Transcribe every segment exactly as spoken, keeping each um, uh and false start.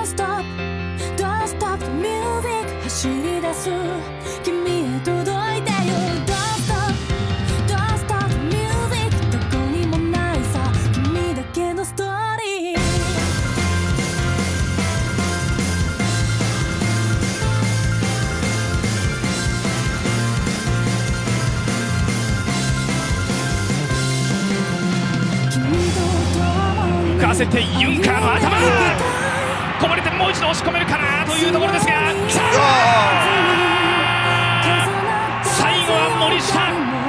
Don't stop, don't stop the music 走り出す君へ届いてよ Don't stop, don't stop the music どこにもないさ君だけのストーリー浮かせてユンカーの頭こぼれてもう一度押し込めるかなというところですがさあ最後は森下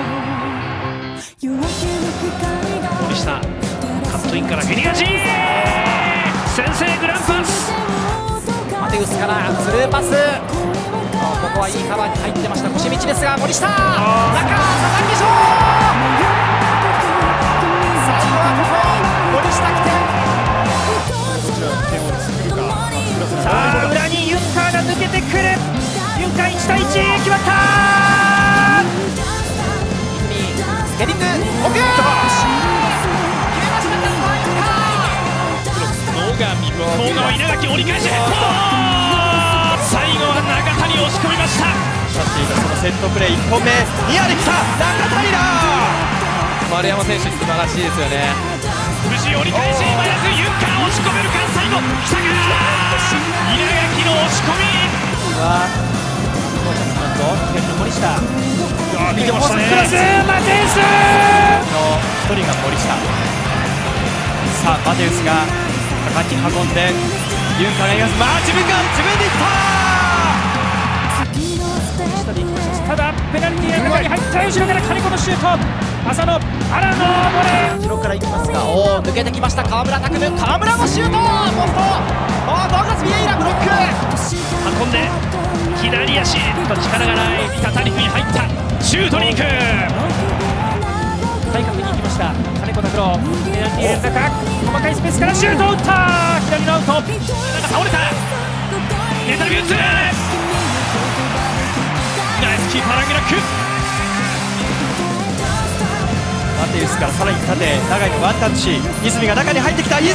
森下カットインからヘニアジー先制グランパスマテウスからスルーパスここはいいカバーに入ってました腰道ですが森下中佐々木翔最後はここ森下来てさあ裏にユンカーが抜けてくるユンカーいち対いち決まったヘディングオケー決めましたユンカー野上向こう側稲垣折り返しヘッド最後は中谷押し込みました立っていたそのセットプレーいっぽんめニアできた中谷だ丸山選手素晴らしいですよね藤井折り返しマイナスユンカー押し込めるか最後来たか稲垣の押し込みは森下見てましたねクロスマテウスのひとりが森下さあマテウスが果敢に運んでユンカーがいますまあ自分が自分でいったただペナルティーエリアに入った後ろから金子のシュート浅野原のボレー後ろから行きますがおお抜けてきました川村拓夢川村のシュートポストおおドーガス・ビエイラブロック運んで左足力がない三田谷に入ったシュートに行く対角に行きました金子拓郎ペナルティー連続細かいスペースからシュートを打った左のアウト倒れたネタビューツーナイスキーパーランゲラックマテウスからさらに縦長いのワンタッチ泉が中に入ってきた泉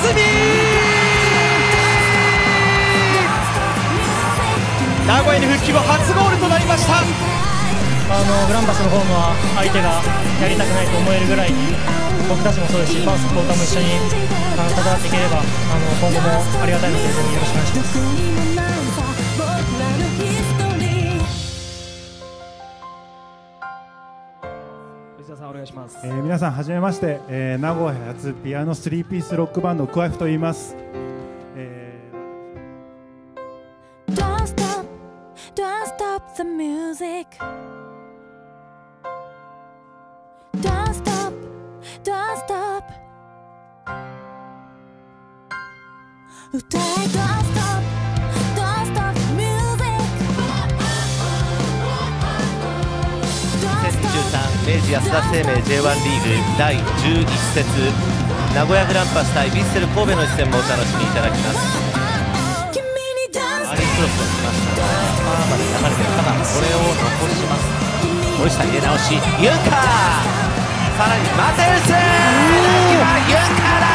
名古屋に復帰後初ゴールとなりましたあのグランパスのホームは相手がやりたくないと思えるぐらいに僕たちもそうですしファーストクオーターも一緒にあの戦っていければあの今後もありがたいのでぜひよろしくお願いします。 お願いします。 えー、皆さんはじめまして、えー、名古屋発ピアノスリーピースロックバンドクワイフと言います、えー、 Don't stop, don't stop the music Don't stop, don't stop 歌え Don't stop, don't stop the music にせんにじゅうさん明治安田生命 ジェイワン リーグだいじゅういち節名古屋グランパス対ヴィッセル神戸の一戦もお楽しみいただきますアリークロスが来ましたパーまで流れてただこれを残します森下入れ直しユンカーさらにマテウスユンカーだ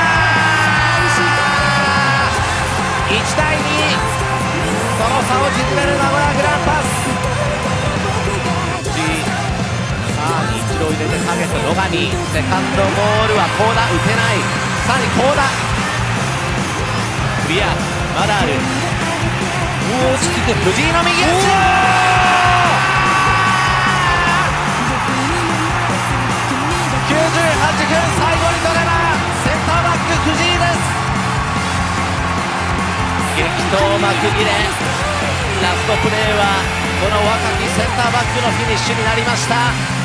いち対にその差を縮める名古屋グランパス一度入れてターゲット野上セカンドボールはコーダ打てないさらにコーダクリアまだある大きく藤井の右足きゅうじゅうはちふん最後に取ればセンターバック藤井です激闘幕切れラストプレーはこの若きセンターバックのフィニッシュになりました。